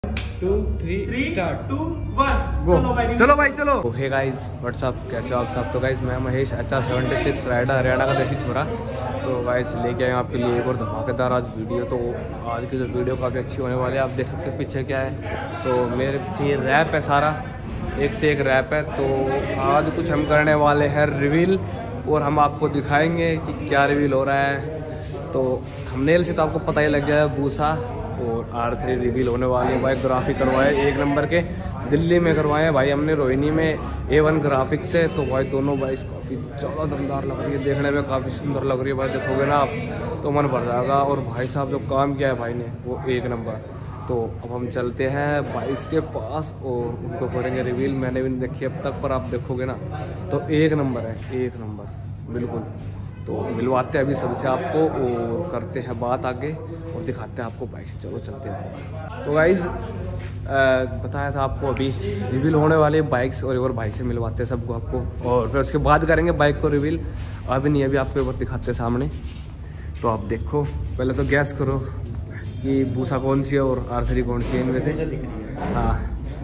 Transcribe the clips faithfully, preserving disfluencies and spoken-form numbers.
To three start two one go. चलो भाई चलो भाई चलो। हे गाइस व्हाट्सअप, कैसे हो आप सब। तो गाइस मैं Mahesh H R seventy six rider Haryana का देसी छोरा। तो गाइस लेके आए आपके लिए एक और धमाकेदार आज वीडियो। तो आज की जो वीडियो काफ़ी अच्छी होने वाली है। आप देख सकते हैं पीछे क्या है। तो मेरे पीछे ये रैप है, सारा एक से एक रैप है। तो आज कुछ हम करने वाले हैं रिवील, और हम आपको दिखाएंगे कि क्या रिवील हो रहा है। तो थंबनेल से तो आपको पता ही लग गया है, बूसा और आर थ्री रिवील होने वाले हैं। भाई ग्राफिक करवाए एक नंबर के, दिल्ली में करवाए हैं भाई हमने, रोहिणी में ए वन ग्राफिक से। तो भाई दोनों भाई काफ़ी ज़्यादा दमदार लग रही है, देखने में काफ़ी सुंदर लग रही है भाई। देखोगे ना आप तो मन भर जाएगा। और भाई साहब जो काम किया है भाई ने वो एक नंबर। तो अब हम चलते हैं बाईस के पास और उनको करेंगे रिवील। मैंने भी नहीं देखी अब तक, पर आप देखोगे ना तो एक नंबर है, एक नंबर बिल्कुल। तो मिलवाते हैं अभी सबसे आपको और करते हैं बात आगे और दिखाते हैं आपको बाइक। चलो चलते हैं। तो गाइज बताया था आपको अभी रिवील होने वाले बाइक्स, और एक और बाइक से मिलवाते हैं सबको आपको, और फिर उसके बाद करेंगे बाइक को रिवील। अभी नहीं, अभी आपको एक बार दिखाते हैं सामने। तो आप देखो, पहले तो गैस करो कि बूसा कौन सी है और आर थ्री कौन सी है इनमें से। हाँ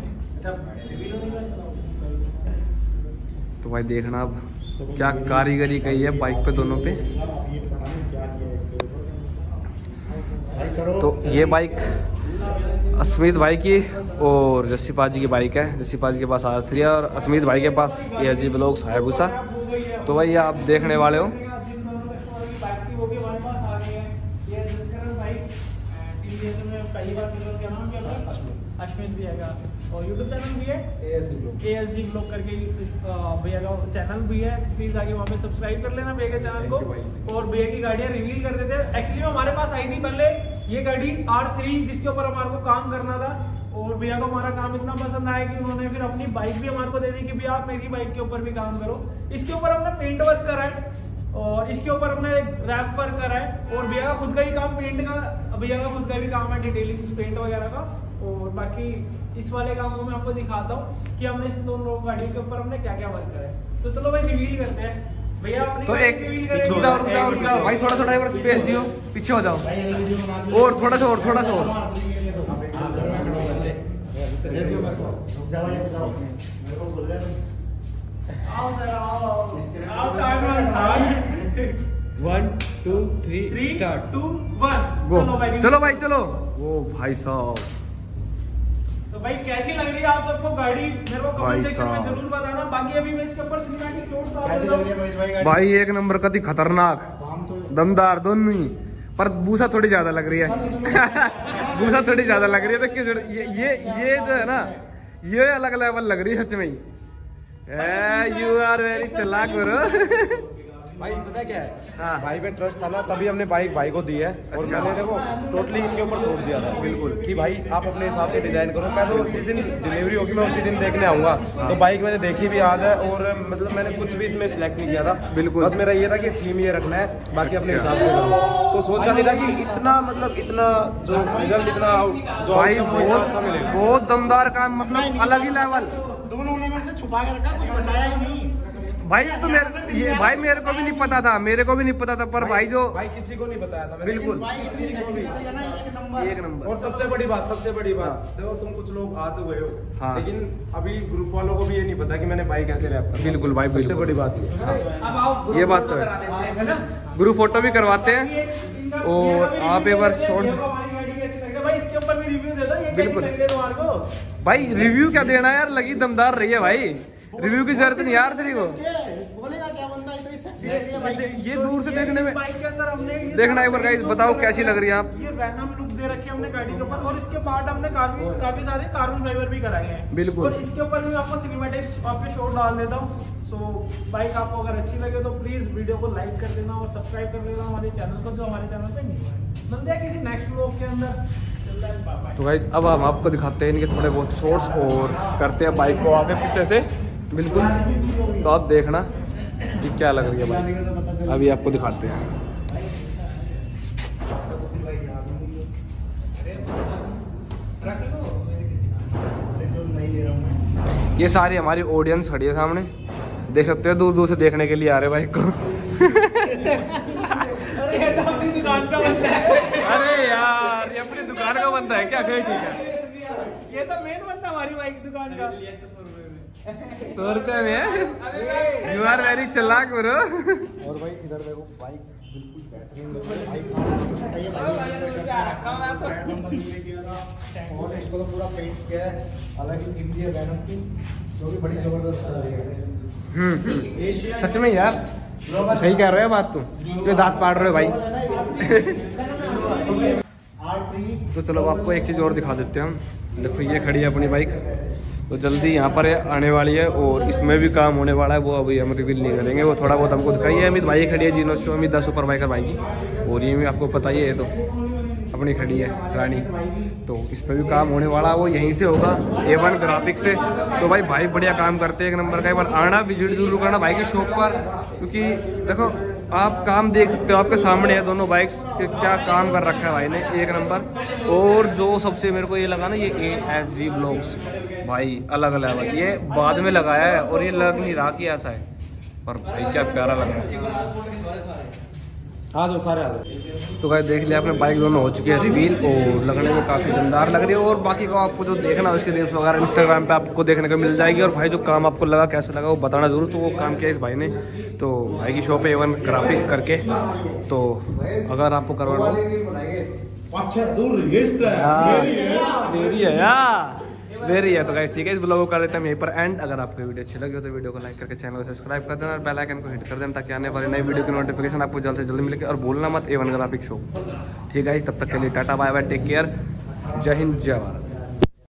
तो भाई देखना अब क्या कारीगरी कही है बाइक पे, दोनों पे। तो ये बाइक अस्मित भाई की और जस्सी पाजी की बाइक है। जस्सी पाजी के पास आर थ्री है और अस्मित भाई के पास ए जी ब्लॉग्स हायाबुसा। तो भाई आप देखने वाले हो। अश्मित भी है और यूट्यूब चैनल भी है ए एस जी ब्लॉग करके भैया का चैनल भी है। प्लीज आगे वहाँ पे सब्सक्राइब कर लेना भैया के चैनल को। और भैया की गाड़ियाँ रिवील कर देते हैं। एक्चुअली हमारे पास आई थी पहले ये गाड़ी आर थ्री, जिसके ऊपर हमारे को काम करना था। और भैया को हमारा काम इतना पसंद आया कि उन्होंने फिर अपनी बाइक भी हमारे को दे दी कि भैया आप मेरी बाइक के ऊपर भी काम करो। इसके ऊपर हमने पेंट वर्क करा है और इसके ऊपर हमने रैप वर्क करा है। और भैया का खुद का ही काम पेंट का, भैया का खुद का भी काम है डिटेलिंग पेंट वगैरह का। और बाकी इस वाले काम को मैं आपको दिखाता हूँ कि हमने इस दोनों गाड़ियों के ऊपर हमने क्या क्या वर्क करा है। तो चलो भाई रिवील करते हैं। भैया अपनी तो एक रिवील करें भाई, थोड़ा थोड़ा एक स्पेस दियो, पीछे हो जाओ और थोड़ा सा और थोड़ा सा और। आओ सर आओ आओ। One two three three start two one go. चलो भाई चलो भाई चलो। वो भाई साहब, तो भाई कैसी लग रही है आप सबको गाड़ी, मेरे को कमेंट सेक्शन में जरूर बताना। बाकी अभी मैं इसके ऊपर सिनेमैटिक शॉट डाल कैसी लग रही है महेश भाई गाड़ी? भाई एक नंबर का थी, खतरनाक दमदार दोनों ही। पर बूसा थोड़ी ज्यादा लग रही है बूसा थोड़ी ज्यादा लग रही है। तो क्यों ये ये ये जो है ना, ये अलग लेवल लग रही है सच में ही। यू आर वेरी चालाक ब्रो। भाई पता क्या है, हाँ। भाई पे ट्रस्ट था ना, तभी हमने बाइक भाई को दी है। और अच्छा। मैंने देखो टोटली इनके ऊपर छोड़ दिया था बिल्कुल कि भाई आप अपने हिसाब से डिजाइन करो। मैं तो जिस दिन डिलीवरी होगी मैं उसी दिन देखने आऊंगा। तो बाइक मैंने देखी भी आज है और मतलब मैंने कुछ भी इसमें सिलेक्ट नहीं किया था बिल्कुल। बस मेरा ये था कि थीम ये रखना है, बाकी अपने हिसाब से करो। तो सोचा नहीं था कि इतना मतलब इतना जो रिजल्ट इतना जो भाई बहुत अच्छा मिलेगा। बहुत दमदार काम, मतलब अलग ही लेवल। दोनों ने मेरे से छुपा के रखा, कुछ बताया ही नहीं भाई तो मेरे ये भाई मेरे को भी नहीं पता था, मेरे को भी नहीं पता था। पर भाई जो भाई किसी को नहीं बताया था मैंने। बिल्कुल बाइक इतनी सेक्सी लग रही है ना, एक नंबर एक नंबर। और सबसे बड़ी बात सबसे बड़ी बात देखो, तुम कुछ लोग आ तो गए हो हाँ। लेकिन अभी ग्रुप वालों को भी ये नहीं पता कि मैंने बाइक ऐसे रैप कर। बिल्कुल भाई, सबसे बिल्कुल। बड़ी बात ये हाँ। अब आओ ये बात तो है। करा लेते हैं, है ना? ग्रुप फोटो भी करवाते हैं और आप एक बार शॉर्ट। भाई इसके ऊपर भी रिव्यू दे दो, ये बिल्कुल। कैसी लग रही है तुम्हारे को? भाई रिव्यू क्या देना यार, लगी दमदार रही है भाई। रिव्यू की जरूरत नहीं यार थ्री को। बोलेगा क्या बंदा इतनी सेक्सी लग रही है बाइक। ये दूर से देखने में बाइक के अंदर हमने ये देखना एक बार सारे गाइस, बताओ कैसी लग रही है आप। ये वैनम लुक दे रखी है हमने गाड़ी के ऊपर। और इसके पार्ट हमने काफी काफी सारे कार्बन फाइबर भी कराए हैं बिल्कुल। और इसके ऊपर भी आपको सिनेमैटिक आपके शॉट डाल देता हूँ। सो बाइक आपको अगर अच्छी लगे तो प्लीज वीडियो को लाइक कर देना और सब्सक्राइब कर देना हमारे चैनल को, जो हमारे चैनल पे नहीं है। मिलते हैं किसी नेक्स्ट व्लॉग के अंदर। तो गाइस अब हम आपको दिखाते हैं इनके थोड़े बहुत शॉर्ट्स और करते हैं बाइक को आगे पीछे से बिल्कुल। तो आप देखना कि क्या लग रही है बाइक, अभी आपको दिखाते हैं। ये सारी हमारी ऑडियंस खड़ी है सामने, देख सकते हैं, दूर दूर से देखने के लिए आ रहे बाइक को। अरे ये तो अपनी दुकान का बंदा है। अरे यार ये अपनी दुकान का बंदा है क्या? ठीक है। ये तो मेन बंदा हमारी बाइक दुकान का। सौ रुपये में यू आर वेरी चालाक ब्रो। और भाई इधर देखो बाइक बिल्कुल बेहतरीन और इसको तो पूरा पेंट किया है, हालांकि थीम दी है वैनम की जो कि बड़ी जबरदस्त है। हम्म सच में यार सही कह रहे हो बात, तुम तो दांत पाड़ रहे हो भाई। तो चलो आपको एक चीज़ और दिखा देते हैं हम। देखो ये खड़ी है अपनी बाइक, तो जल्दी यहाँ पर आने वाली है और इसमें भी काम होने वाला है, वो अभी हम रिवील नहीं करेंगे, वो थोड़ा बहुत हमको दिखाई है। अमित भाई खड़ी है जीनो show Amit the super biker भाई की, और ये भी आपको पता ही है तो अपनी खड़ी है रानी, तो इस पर भी काम होने वाला है, वो यहीं से होगा ए वन ग्राफिक्स से। तो भाई भाई बढ़िया काम करते हैं, एक नंबर का। एक बार आना विजिट जरूर करना भाई की शॉप पर, क्योंकि देखो आप काम देख सकते हो, आपके सामने है दोनों बाइक्स कि क्या काम कर रखा है भाई ने, एक नंबर। और जो सबसे मेरे को ये लगा ना, ये ए एस जी ब्लॉग्स भाई अलग अलग है, ये बाद में लगाया है और ये लग नहीं रहा कि ऐसा है, पर भाई क्या प्यारा लग रहा है। आ जाओ सारे आ जाओ। तो गाइस देख लिया आपने, बाइक दोनों हो चुकी है रिवील और लगने में काफ़ी दमदार लग रही है। और बाकी को आपको जो देखना है उसकी रील्स वगैरह इंस्टाग्राम पे आपको देखने को मिल जाएगी। और भाई जो काम आपको लगा कैसा लगा वो बताना जरूर। तो वो काम किया इस भाई ने, तो भाई की शॉप है एवन ग्राफिक करके, तो अगर आपको करवाना हो मेरी है यार मेरी है तो गाइस ठीक है, इस ब्लॉग को कर देते हैं यहीं पर एंड। अगर आपको वीडियो अच्छी लगी हो तो वीडियो को लाइक करके चैनल को सब्सक्राइब कर देना और बेल आइकन को हिट कर देना, ताकि आने वाली नई वीडियो की नोटिफिकेशन आपको जल्द से जल्द मिलेगी। और भूलना मत ए वन ग्राफिक शो। ठीक है, तब तक के लिए tata bye bye, take care, जय हिंद जय भारत।